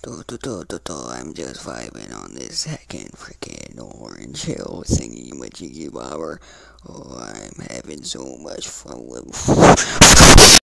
I'm just vibing on this second freaking Orange Hill thingy majiggy bobber. Oh, I'm having so much fun with